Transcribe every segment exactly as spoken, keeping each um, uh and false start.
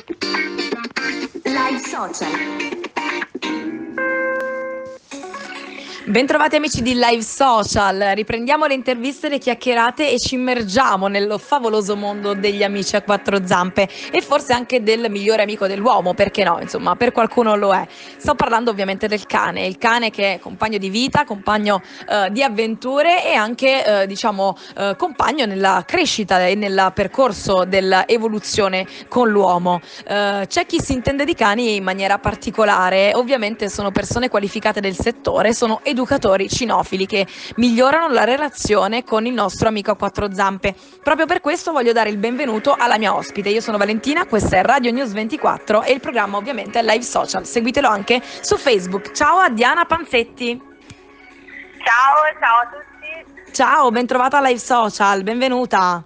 Live Social. Bentrovati amici di Live Social, riprendiamo le interviste, le chiacchierate e ci immergiamo nello favoloso mondo degli amici a quattro zampe e forse anche del migliore amico dell'uomo, perché no, insomma, per qualcuno lo è. Sto parlando ovviamente del cane, il cane che è compagno di vita, compagno eh, di avventure e anche, eh, diciamo, eh, compagno nella crescita e nel percorso dell'evoluzione con l'uomo. Eh, c'è chi si intende di cani in maniera particolare, ovviamente sono persone qualificate del settore, sono educatori cinofili che migliorano la relazione con il nostro amico a quattro zampe. Proprio per questo voglio dare il benvenuto alla mia ospite. Io sono Valentina, questa è Radio News ventiquattro e il programma ovviamente è Live Social. Seguitelo anche su Facebook. Ciao a Diana Panzetti. Ciao, ciao a tutti. Ciao, ben trovata a Live Social, benvenuta.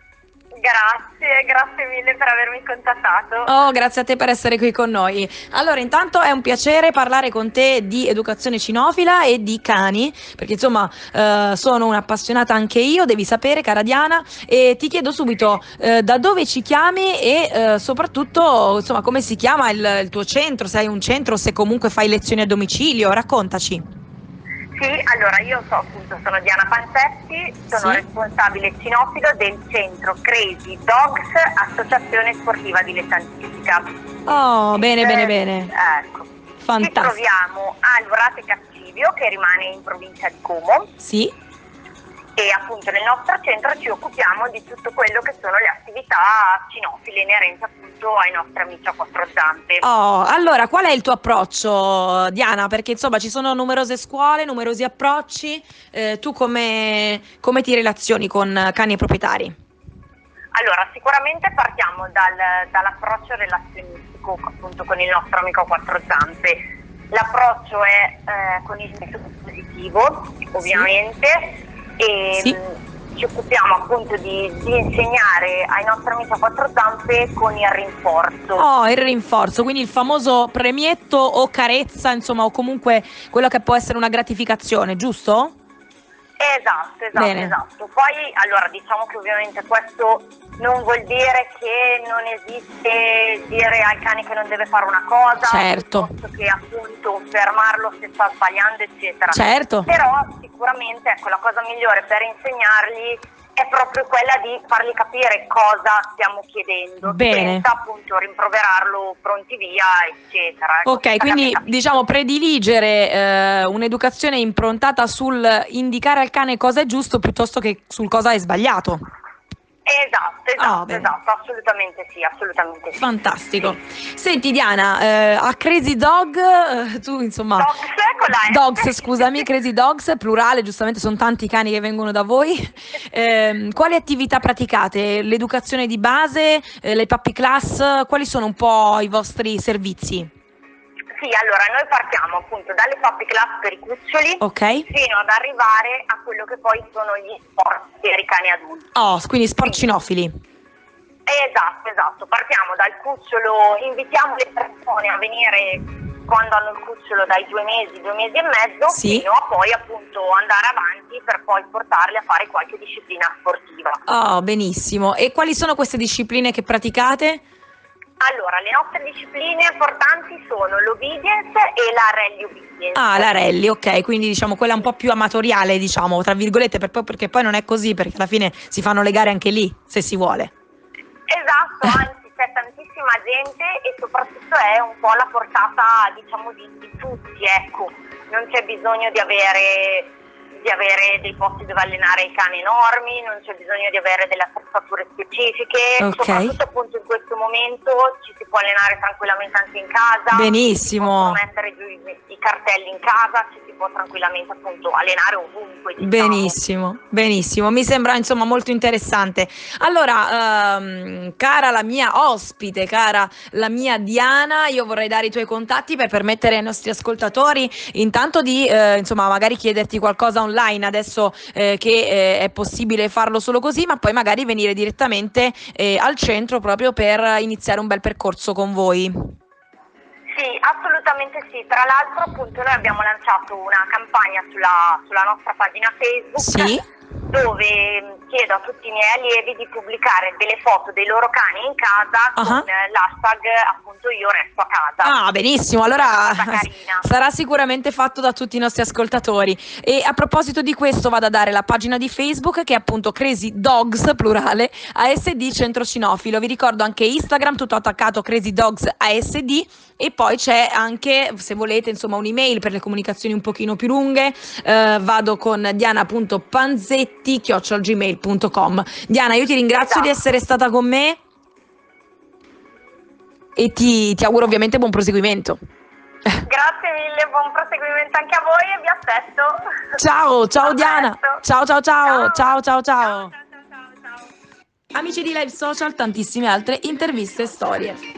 Grazie, grazie mille per avermi contattato. Oh, grazie a te per essere qui con noi. Allora, intanto è un piacere parlare con te di educazione cinofila e di cani, perché insomma eh, sono un'appassionata anche io, devi sapere, cara Diana, e ti chiedo subito eh, da dove ci chiami e eh, soprattutto insomma come si chiama il, il tuo centro, se hai un centro o se comunque fai lezioni a domicilio, raccontaci. Sì, allora io so, appunto, sono Diana Panzetti, sono Sì. responsabile cinofilo del centro Crazy Dogs, associazione sportiva dilettantistica. Oh, bene, Eh, bene, bene. Ecco. Ci Fantastico. troviamo a Lurate Cassivio, che rimane in provincia di Como, Sì. e appunto nel nostro centro ci occupiamo di tutto quello che sono le attività cinofile inerenti appunto ai nostri amici a quattro zampe. Oh, allora, qual è il tuo approccio, Diana? Perché insomma ci sono numerose scuole, numerosi approcci. Eh, tu come, come ti relazioni con cani e proprietari? Allora, sicuramente partiamo dal, dall'approccio relazionistico appunto con il nostro amico a quattro zampe. L'approccio è eh, con il metodo positivo, ovviamente, e Sì. mh, ci occupiamo appunto di, di insegnare ai nostri amici a quattro zampe con il rinforzo. Oh, il rinforzo, quindi il famoso premietto o carezza, insomma, o comunque quello che può essere una gratificazione, giusto? Esatto, esatto, Bene. esatto. Poi, allora, diciamo che ovviamente questo non vuol dire che non esiste dire al cane che non deve fare una cosa, Certo. piuttosto che appunto fermarlo se sta sbagliando, eccetera. Certo. Però sicuramente, ecco, la cosa migliore per insegnargli è proprio quella di fargli capire cosa stiamo chiedendo, Bene. senza appunto rimproverarlo pronti via, eccetera. Ecco, Ok, quindi capita. diciamo prediligere eh, un'educazione improntata sul indicare al cane cosa è giusto piuttosto che sul cosa è sbagliato. Esatto, esatto, Ah, bene. esatto, assolutamente sì, assolutamente sì. Fantastico. Senti Diana, eh, a Crazy Dog, eh, tu insomma... Dogs con la S. Dogs, scusami, Crazy Dogs, plurale, giustamente sono tanti i cani che vengono da voi. Eh, quali attività praticate? L'educazione di base, eh, le puppy class, quali sono un po' i vostri servizi? Sì, allora noi partiamo appunto dalle puppy class per i cuccioli Ok. fino ad arrivare a quello che poi sono gli sport per i cani adulti. Oh, quindi sport cinofili. Esatto, esatto, partiamo dal cucciolo, invitiamo le persone a venire quando hanno il cucciolo dai due mesi, due mesi e mezzo, Sì. fino a poi appunto andare avanti per poi portarli a fare qualche disciplina sportiva. Oh, benissimo. E quali sono queste discipline che praticate? Allora, le nostre discipline importanti sono l'obedience e la rally obedience. Ah, la rally, ok, quindi diciamo quella un po' più amatoriale, diciamo, tra virgolette, per poi- perché poi non è così, perché alla fine si fanno le gare anche lì, se si vuole. Esatto, anzi c'è tantissima gente e soprattutto è un po' alla portata, diciamo, di, di tutti, ecco. Non c'è bisogno di avere, di avere dei posti dove allenare i cani enormi, non c'è bisogno di avere delle attrezzature specifiche, Ok. soprattutto appunto in questo momento ci si può allenare tranquillamente anche in casa. Benissimo. Si possono mettere giù i, i cartelli in casa, ci si può tranquillamente appunto allenare ovunque. Diciamo. Benissimo, benissimo, mi sembra insomma molto interessante. Allora, ehm, cara la mia ospite, cara la mia Diana, io vorrei dare i tuoi contatti per permettere ai nostri ascoltatori intanto di eh, insomma magari chiederti qualcosa online adesso eh, che eh, è possibile farlo solo così, ma poi magari venire direttamente eh, al centro proprio per iniziare un bel percorso con voi. Sì, assolutamente sì. Tra l'altro appunto noi abbiamo lanciato una campagna sulla, sulla nostra pagina Facebook Sì. dove chiedo a tutti i miei allievi di pubblicare delle foto dei loro cani in casa uh-huh. con l'hashtag appunto io resto a casa. Ah, benissimo, allora sarà sicuramente fatto da tutti i nostri ascoltatori. E a proposito di questo vado a dare la pagina di Facebook che è appunto Crazy Dogs, plurale, A S D Centro Cinofilo. Vi ricordo anche Instagram, tutto attaccato, Crazy Dogs A S D. E poi c'è anche, se volete, insomma, un'email per le comunicazioni un pochino più lunghe, eh, vado con diana.panzetti chiocciola gmail punto com. Diana, io ti ringrazio di essere stata con me e ti, ti auguro ovviamente buon proseguimento. Grazie mille, buon proseguimento anche a voi e vi aspetto. Ciao, ciao A Diana. presto. Ciao, ciao, ciao, ciao, ciao, ciao. Ciao, ciao, ciao, ciao, ciao. Amici di Live Social, tantissime altre interviste e storie.